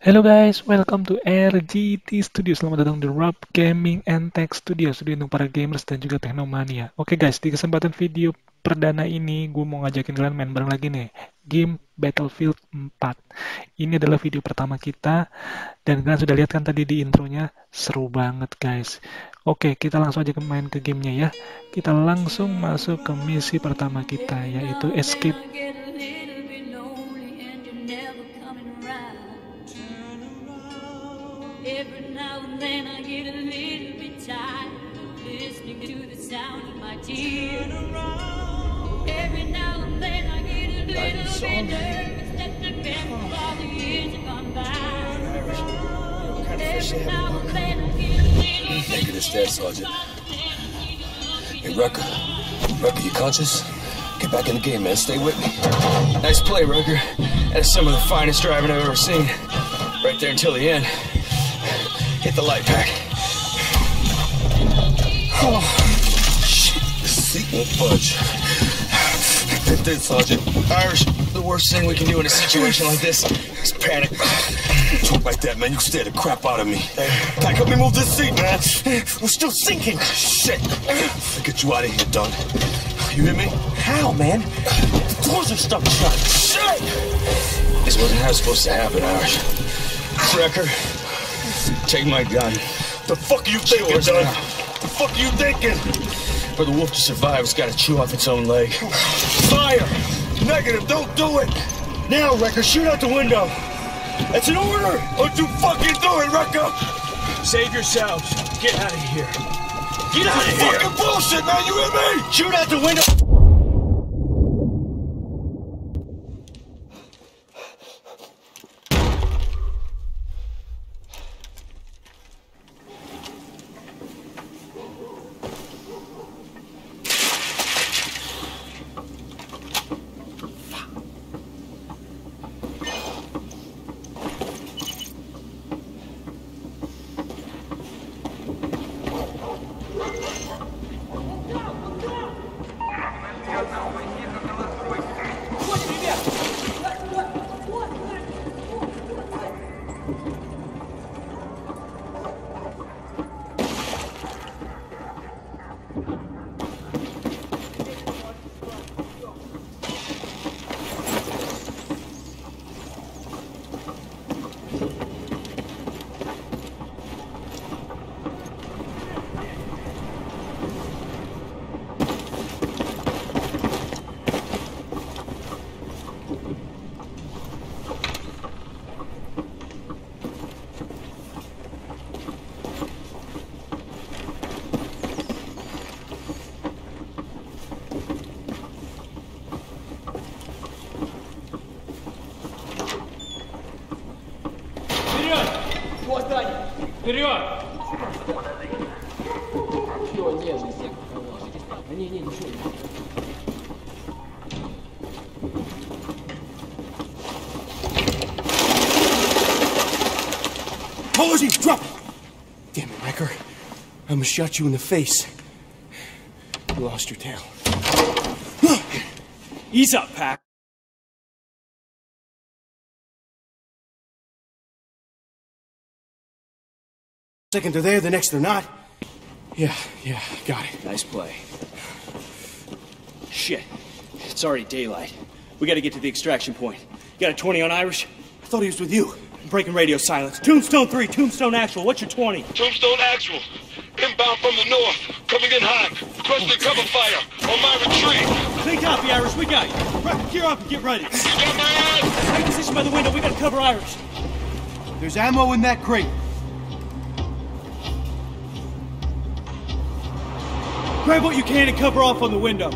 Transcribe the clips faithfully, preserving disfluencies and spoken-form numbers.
Hello guys, welcome to R G T Studio. Selamat datang di Rob Gaming and Tech Studio, studio untuk para gamers dan juga teknomania. Oke guys, di kesempatan video perdana ini, gue mau ngajakin kalian main bareng lagi nih, game Battlefield empat. Ini adalah video pertama kita, dan kalian sudah lihat kan tadi di intronya, seru banget guys. Oke, kita langsung aja ke main ke gamenya ya. Kita langsung masuk ke misi pertama kita, yaitu Escape. Every now and then I get a little bit tired of listening to the sound of my tears. Every now and then I get a little bit nervous that the best of all the years have gone by. Every now and then I get a little bit Thank you to Staff Sergeant. Hey, Rucker. Rucker, you conscious? Get back in the game, man. Stay with me. Nice play, Rucker. That's some of the finest driving I've ever seen. Right there until the end. Hit the light pack. Oh, shit. The seat won't budge. Hit that, Sergeant. Irish, the worst thing we can do in a situation like this is panic. Talk like that, man. You scare the crap out of me. Pack, help me move this seat, man. We're still sinking. Shit. I'll get you out of here, Don. You hear me? How, man? The doors are stuck shut. Shit! This wasn't how it's supposed to happen, Irish. Rucker, take my gun. The fuck are you thinking, Yours Don? now. The fuck are you thinking? For the wolf to survive, it's got to chew off its own leg. Fire! Negative, don't do it! Now, Wrecker, shoot out the window! That's an order! Don't you fucking do it, Wrecker! Save yourselves. Get out of here. Get out of here! Fucking bullshit, man, you hear me? Shoot out the window! Вперед! Apologies, drop it! Damn it, Wrecker. I almost shot you in the face. You lost your tail. Ease up, Pack. Second they're there, the next they're not. Yeah, yeah, got it. Nice play. Shit. It's already daylight. We gotta get to the extraction point. You got a twenty on Irish? I thought he was with you. I'm breaking radio silence. Tombstone three, Tombstone Actual. What's your twenty? Tombstone Actual. Inbound from the north. Coming in hot. Requesting cover fire on my retreat. Clean copy, Irish. We got you. Right, gear up and get ready. You got my ass? Take position by the window. We gotta cover Irish. There's ammo in that crate. Grab what you can and cover off on the window.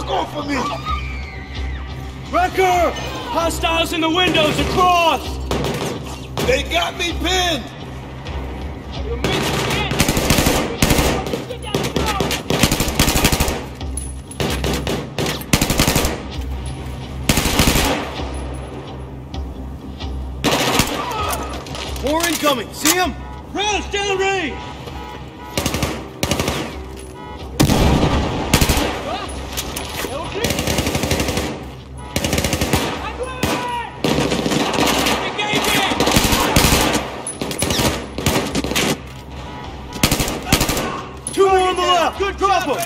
fuck off of me! Wrecker! Hostiles in the windows across! They got me pinned! More incoming! See him? Rounds downrange! Two more on the left! Good drop him!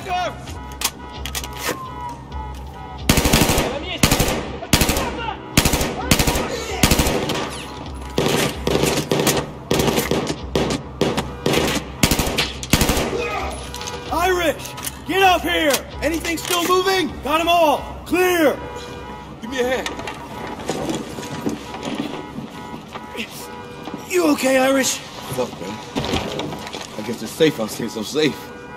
Irish! Get up here! Anything still moving? Got them all! Clear! Give me a hand. You okay, Irish? Fuck, man. I guess it's safe I'll stay so safe.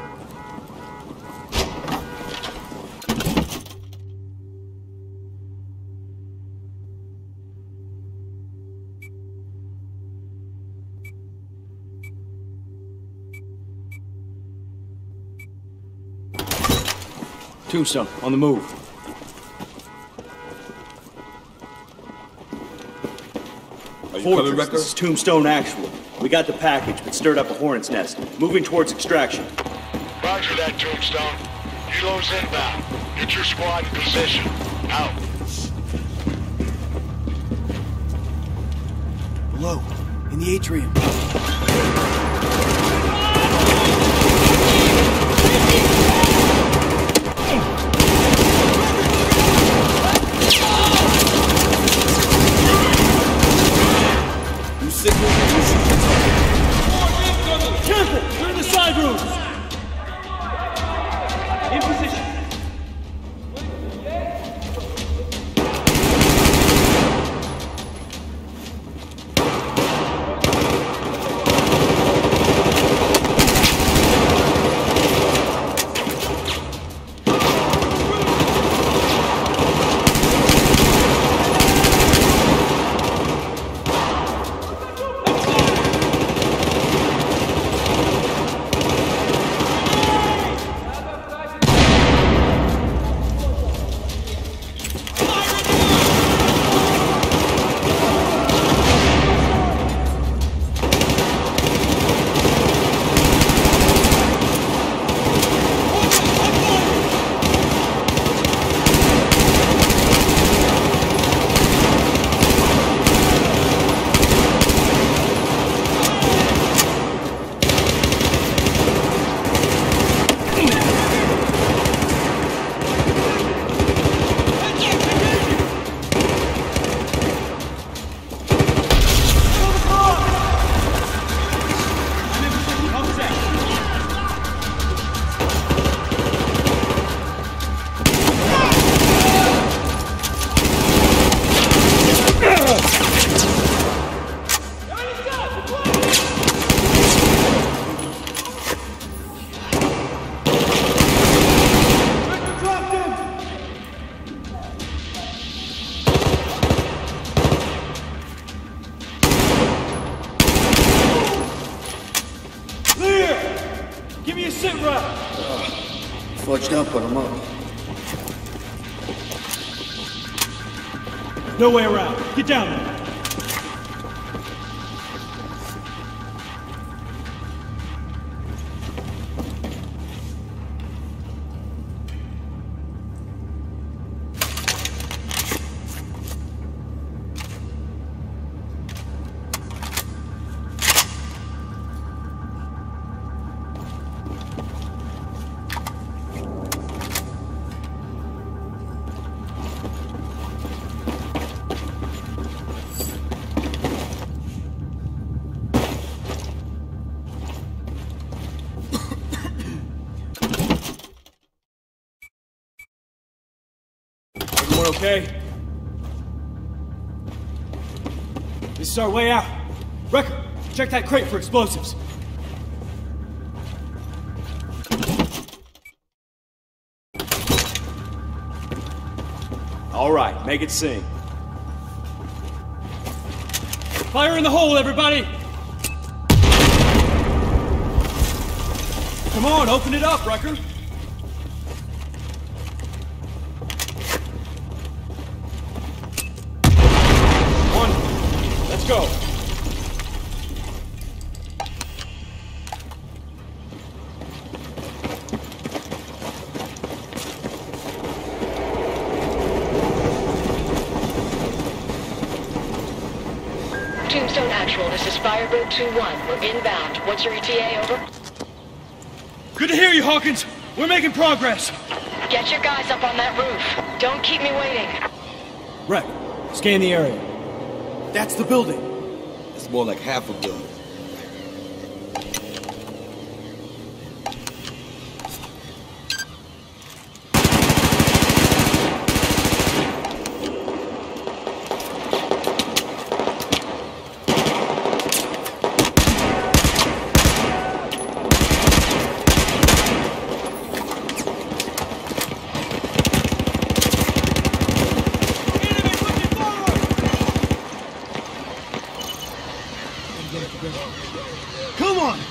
Tombstone, on the move. Are you coming, Fortress, Wrecker? this is Tombstone Actual. We got the package, but stirred up a hornet's nest. Moving towards extraction. Roger that, Tombstone. Kilo's inbound. Get your squad in position. Out. Below, in the atrium. You signal? Careful! They're in the side rooms! In position. Give me a sit rep. Fudged up, put him up. No way around. Get down there. Okay? This is our way out. Wrecker, check that crate for explosives. All right, make it sing. Fire in the hole, everybody! Come on, open it up, Rucker! One, let's go! Tombstone Actual, this is Firebird two one. We're inbound. What's your E T A, over? Good to hear you, Hawkins! We're making progress! Get your guys up on that roof. Don't keep me waiting. Rec, scan the area. That's the building. It's more like half a building. Come on!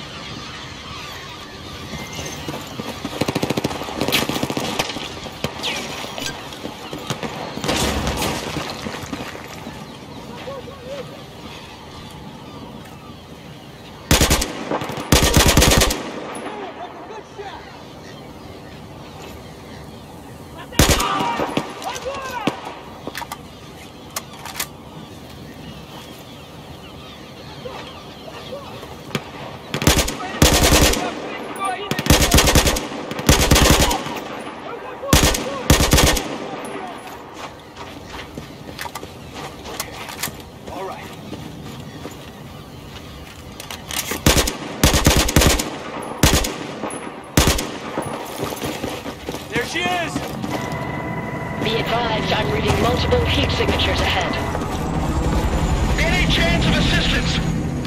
She is! Be advised, I'm reading multiple heat signatures ahead. Any chance of assistance?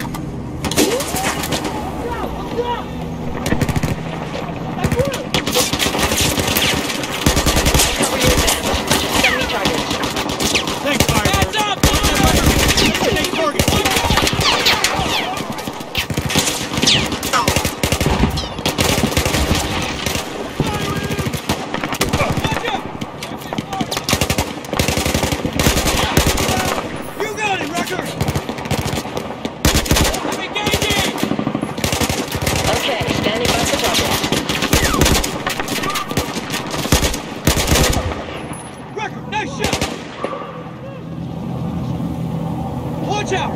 Cover your advance. Send me targets. Thanks, Firebird. Hands up! Take target. Watch out!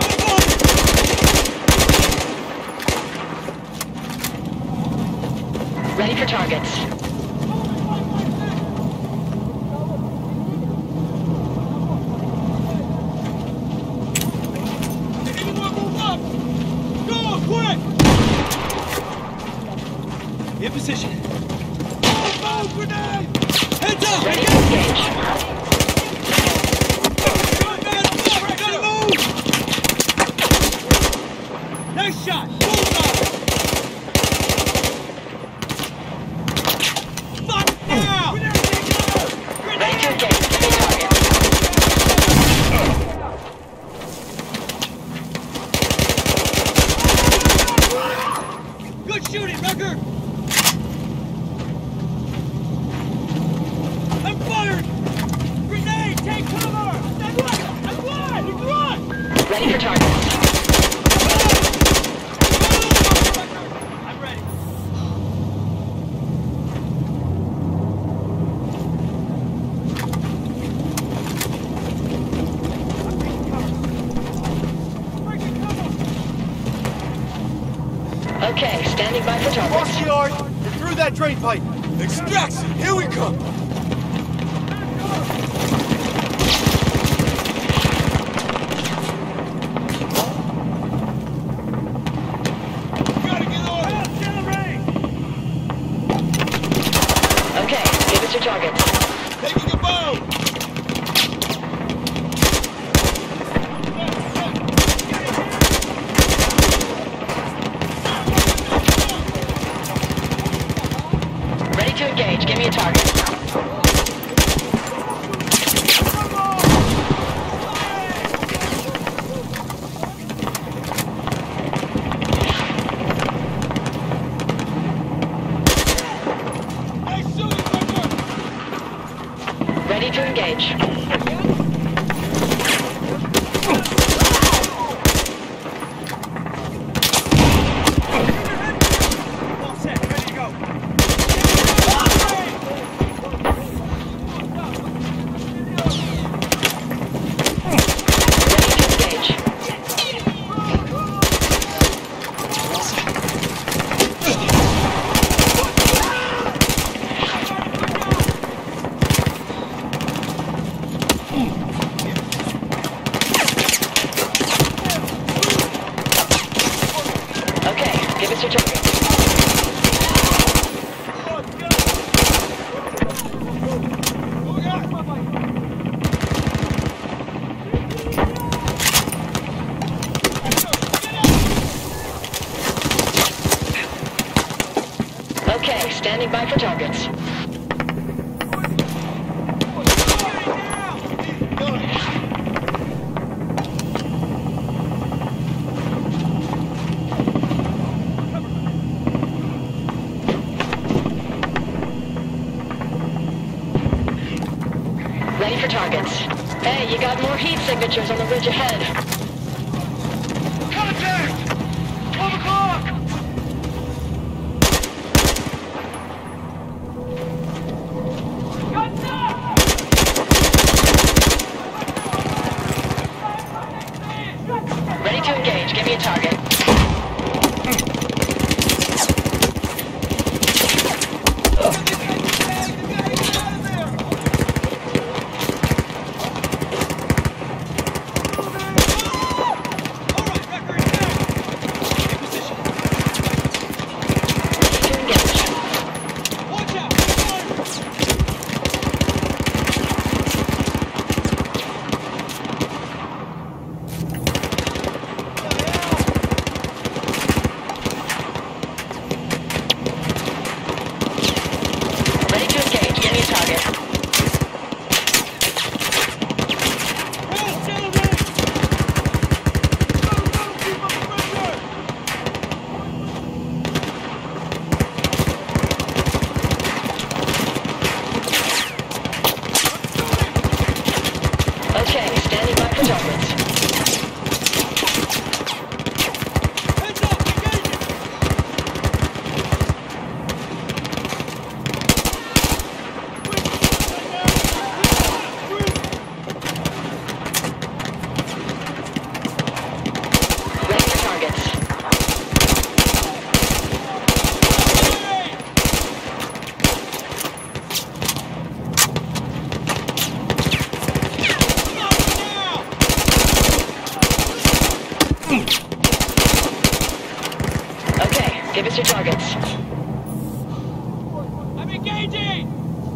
Ready for targets. Anyone move up! Go, quick! In position. Move, move, grenade! Heads up! Ready to engage. Nice shot! Bullseye! Fuck now! Ready to engage. Give me target. Good shooting, Rucker! I'm fired! Grenade! Take cover! I'm one! I'm one! I'm one! Ready for targets. I'm ready. Okay, standing by for targets. Watch the yard! We're through that drain pipe! Extraction! Here we come! Gotta get on! Accelerate! Okay, give us your targets. Taking a bow! Ready to engage. Give me a target. Ready to engage. All set, ready to go. Okay, give us your target. Okay, standing by for targets. Ready for targets. Hey, you got more heat signatures on the ridge ahead. Contact! twelve o'clock! Ready to engage. Give me a target. Ready to engage. Give me a target. Okay, standing by for targets. Heads up, engaging! Ready for targets. Okay, give us your targets. I'm engaging!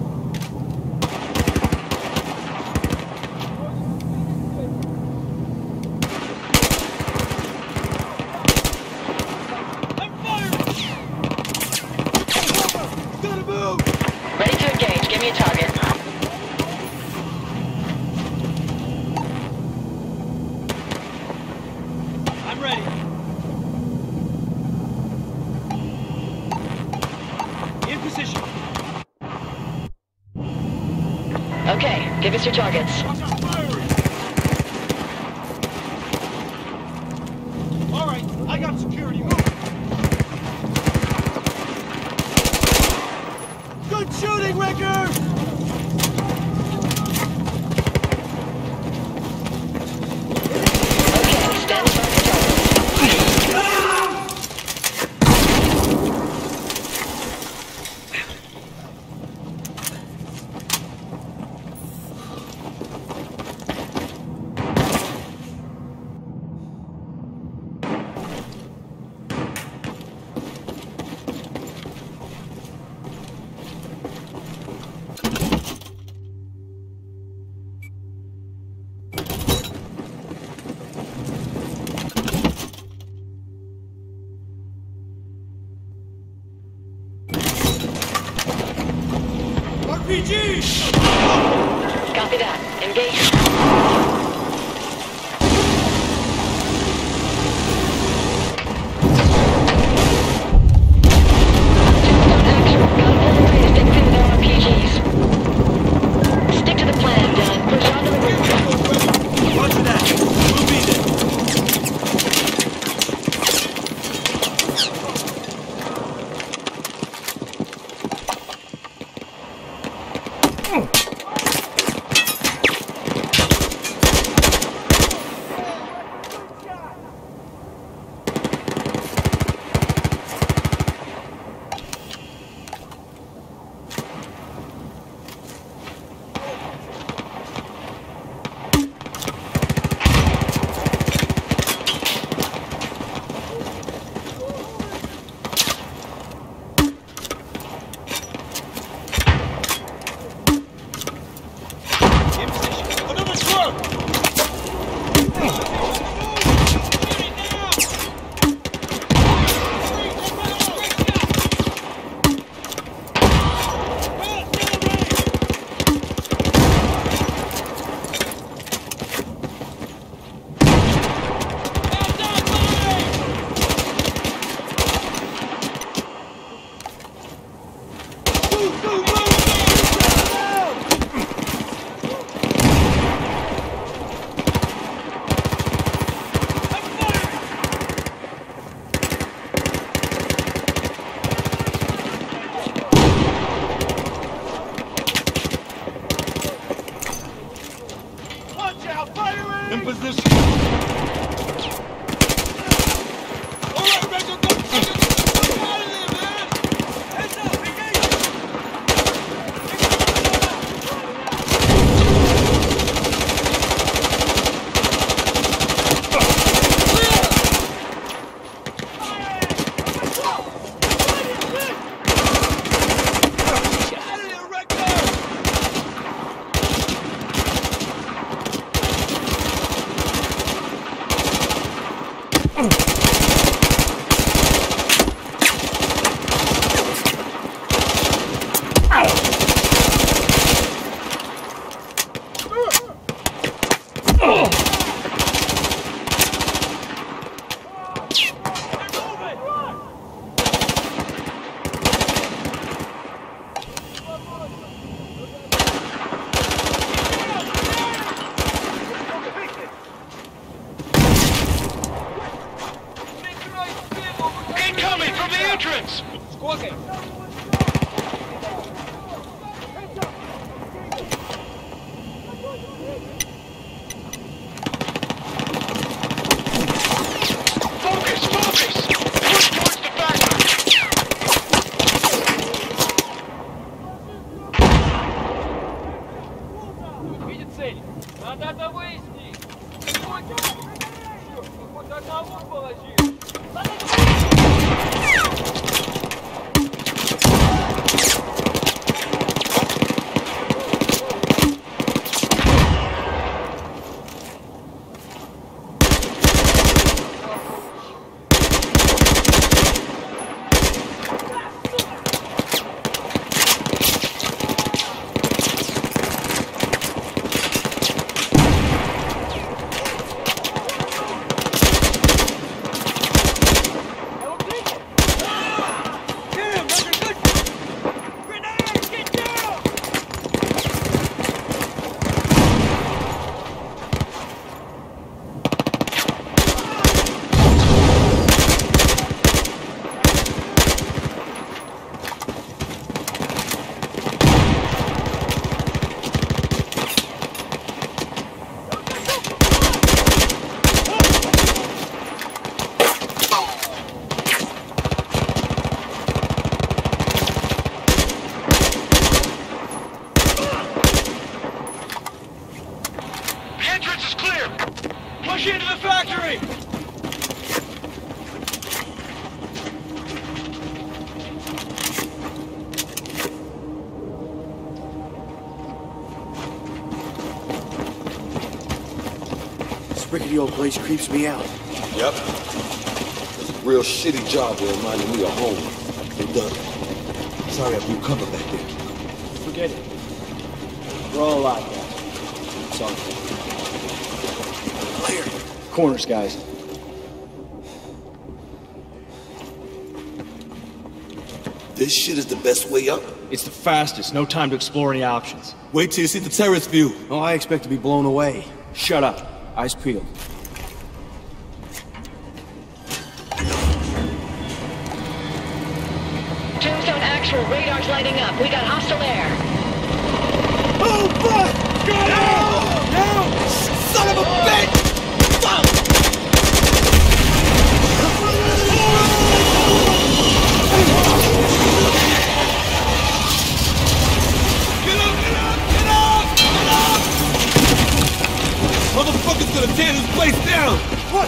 I'm firing! Gotta move! Ready to engage. Give me a target. I'm ready. In position. Okay, give us your targets. Watch out, firing! All right, I got security. Move. Good shooting, Ricker! Okay, standing by for targets. R P G! Copy that. Engage. Action. Got a full array to stick through with R P Gs. Stick to the plan. In position. All right, Recker, go fucking get out of there, man! Heads up, Incoming from the entrance! Squawking! Focus, focus! Push towards the factory! Видит цель. Надо это выяснить. Хоть одного положи. Push into the factory! This rickety old place creeps me out. Yep. It's a real shitty job that reminded me of home. Hey, Doug. Sorry I blew cover back there. Forget it. We're all alive, guys. Sorry. Clear. Corners, guys. This shit is the best way up? It's the fastest. No time to explore any options. Wait till you see the terrace view. Oh, I expect to be blown away. Shut up. Eyes peeled. Tombstone actual, radar's lighting up. We got hostile air. Oh, fuck! Get out! No! Son of a bitch! Fuck! Motherfucker's gonna tear this place down! What?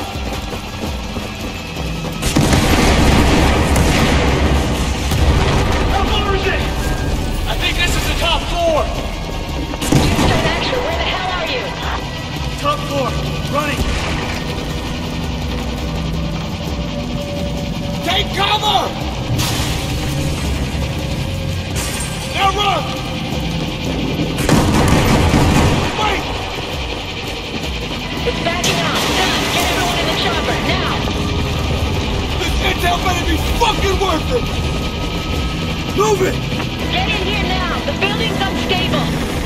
How far is it? I think this is the top floor! Tombstone actual, where the hell are you? Top floor, running! Take cover! Now run! Wait! It's backing up. Done. Get everyone in the chopper, now! This intel better be fucking worth it! Move it! Get in here now. The building's unstable.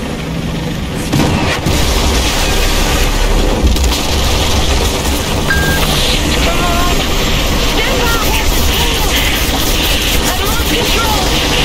Come on! Stand by! I've lost control!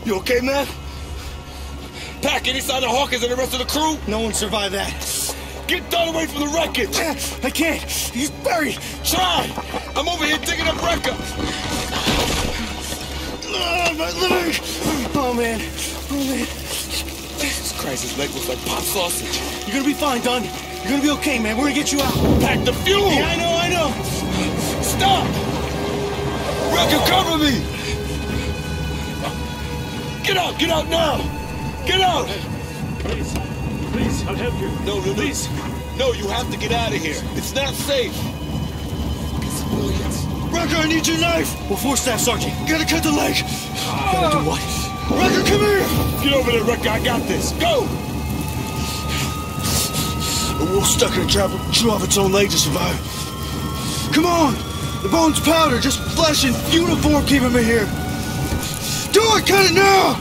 You okay, man? Pack, any sign of Hawkins and the rest of the crew? No one survived that. Get down away from the wreckage! I can't. He's buried. Try! I'm over here digging up Wrecker! Oh, my leg. Oh, man. Oh, man. Jesus Christ, his leg looks like pop sausage. You're gonna be fine, Dunn. You're gonna be okay, man. We're gonna get you out. Pack the fuel! Yeah, I know, I know. Stop! Wrecker, cover me! Get out! Get out now! Get out! Please, please, I'll help you. No, no, no. Please. No, you have to get out of here. It's not safe. Fucking civilians. Wrecker, I need your knife. We'll force staff, Sergeant. You gotta cut the leg. Gotta do what? Wrecker, come here! Get over there, Wrecker. I got this. Go! The wolf's stuck in a trap. Chew off its own leg to survive. Come on! The bone's powder. Just flesh and uniform keep him in here. Do it! Cut it now!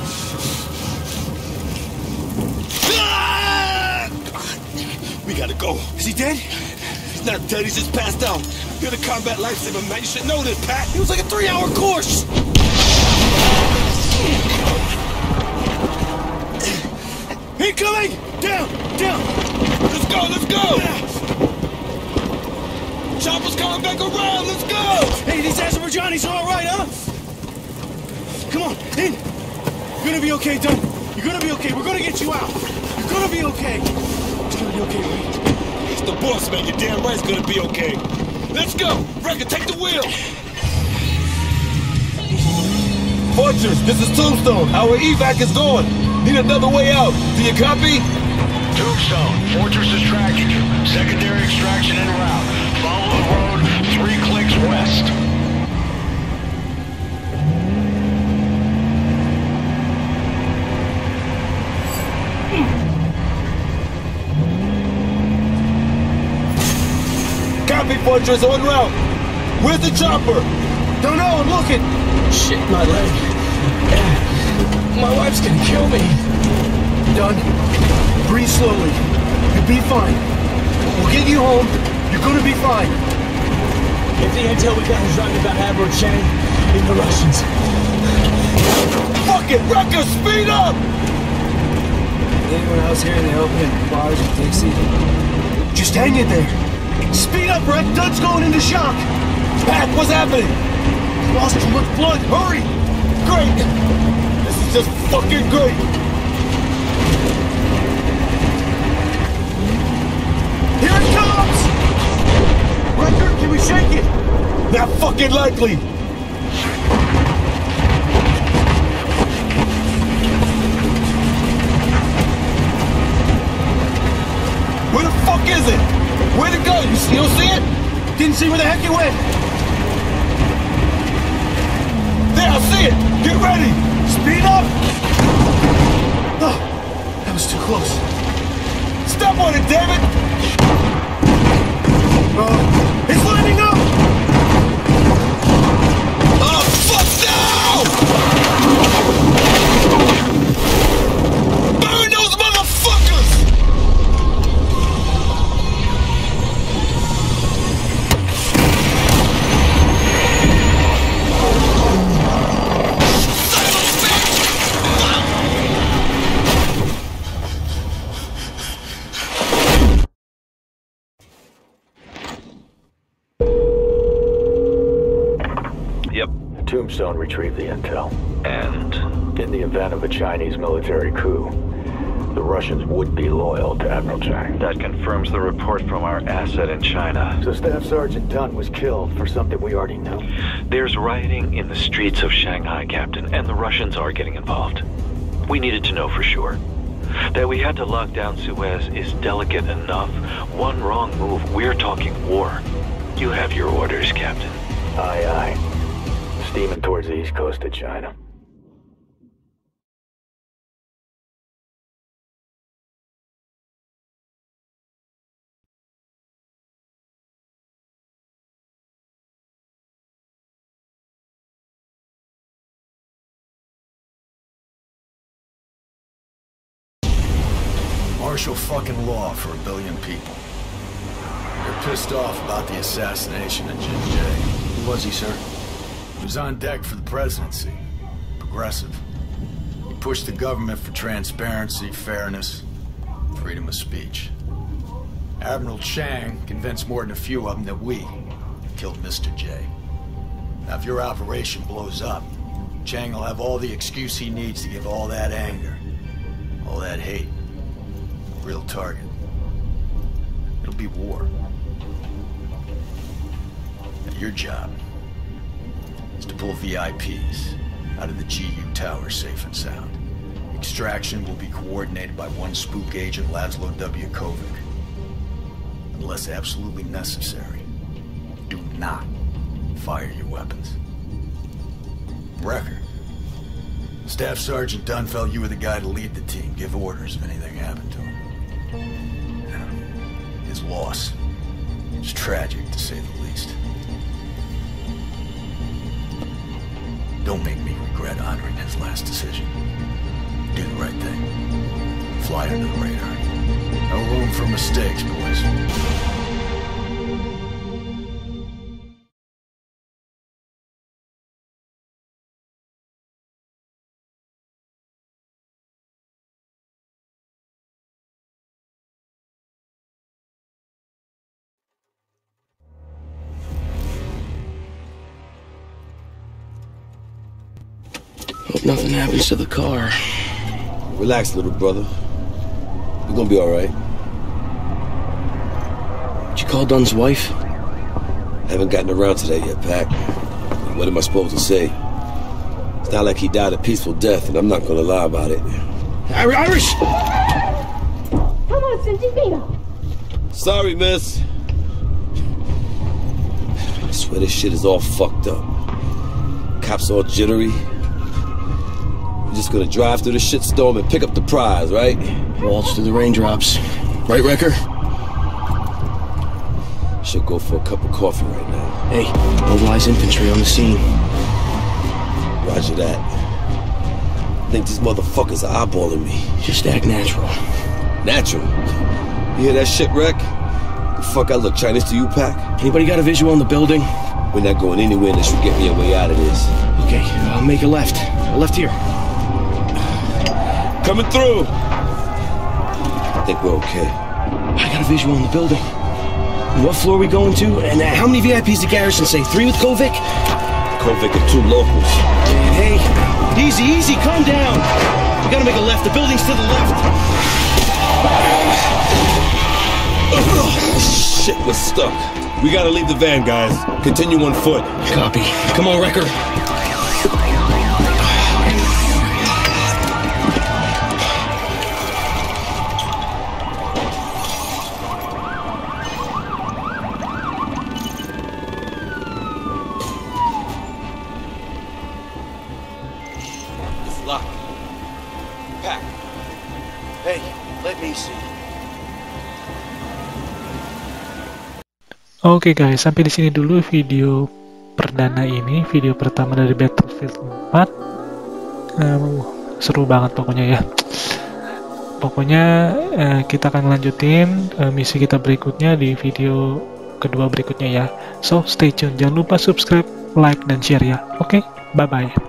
Ah! We gotta go. Is he dead? He's not dead. He's just passed out. You're the combat lifesaver, man. You should know this, Pat. It was like a three-hour course. Incoming! Down! Down! Let's go, let's go! Chopper's coming back around, let's go! Hey, these Azerbaijanis are all right, huh? Come on, in! You're gonna be okay, Dunn. You're gonna be okay. We're gonna get you out. You're gonna be okay. It's gonna be okay, right? It's the boss, man. You're damn right it's gonna be okay. Let's go! Wrecker, take the wheel! Fortress, this is Tombstone. Our evac is going. Need another way out. Do you copy? Tombstone, Fortress is tracking you. Secondary extraction en route. Follow the road three clicks west. Copy, Fortress, en route. Where's the chopper? Don't know, I'm looking. Shit, my leg. My wife's gonna kill me. Dunn, breathe slowly. You'll be fine. We'll get you home. You're gonna be fine. If the intel we got is right about Admiral Chang in the Russians. Fuck it, Wrecker, speed up! Anyone else here in the open? Bars and Dixie? Just hang in there. Speed up, Wreck. Dunn's going into shock. Pat, what's happening? Lost too much blood. Hurry! Great! This is just fucking great! Here it comes! Wrecker, can we shake it? Not fucking likely! Where the fuck is it? Where'd it go? You still see it? Didn't see where the heck it went. There, I see it! Get ready! Speed up! Oh, that was too close. Step on it, damn it! Oh, it's lining up! Oh, fuck no! Burn those motherfuckers! Tombstone retrieved the intel. And? In the event of a Chinese military coup, the Russians would be loyal to Admiral Chang. That confirms the report from our asset in China. So Staff Sergeant Dunn was killed for something we already knew? There's rioting in the streets of Shanghai, Captain, and the Russians are getting involved. We needed to know for sure. That we had to lock down Suez is delicate enough. One wrong move, we're talking war. You have your orders, Captain. Aye, aye. Steaming towards the east coast of China. Martial fucking law for a billion people. They're pissed off about the assassination of Jin Jay. Who was he, sir? He was on deck for the presidency. Progressive. push the government for transparency, fairness, freedom of speech. Admiral Chang convinced more than a few of them that we killed Mister J. Now, if your operation blows up, Chang will have all the excuse he needs to give all that anger, all that hate, a real target. It'll be war. Now, your job is to pull V I Ps out of the G U Tower safe and sound. Extraction will be coordinated by one spook agent, Laszlo W. Kovic. Unless absolutely necessary, do not fire your weapons. Wrecker. Staff Sergeant Dunn felt you were the guy to lead the team, give orders if anything happened to him. Yeah. His loss is tragic, to say the least. Don't make me regret honoring his last decision. Do the right thing. Fly under the radar. No room for mistakes, boys. Hope nothing happens to the car. Relax, little brother. You're gonna be alright. Did you call Dunn's wife? Haven't gotten around to that yet, Pac. What am I supposed to say? It's not like he died a peaceful death, and I'm not gonna lie about it. Irish! Come on, Santino. Sorry, miss. I swear this shit is all fucked up. Cops all jittery. We're just gonna drive through the shitstorm and pick up the prize, right? Waltz through the raindrops. Right, Wrecker? Should go for a cup of coffee right now. Hey, mobilize infantry on the scene. Roger that. I think these motherfuckers are eyeballing me. Just act natural. Natural? You hear that shit, Wreck? The fuck I look Chinese to you, Pac? Anybody got a visual on the building? We're not going anywhere unless you get me a way out of this. Okay, I'll make a left. A left here. Coming through! I think we're okay. I got a visual on the building. What floor are we going to? And how many V I Ps did Garrison say? Three with Kovic? Kovic and two locals. Hey, easy, easy, calm down. We gotta make a left. The building's to the left. Oh, shit, we're stuck. We gotta leave the van, guys. Continue on foot. Copy. Come on, Wrecker. Locked. Pac. Hey, let me see. Oke okay guys, sampai di sini dulu video perdana ini, video pertama dari Battlefield empat. Um, seru banget pokoknya ya. Pokoknya uh, kita akan lanjutin uh, misi kita berikutnya di video kedua berikutnya ya. So stay tune, jangan lupa subscribe, like dan share ya. Oke, okay? Bye bye.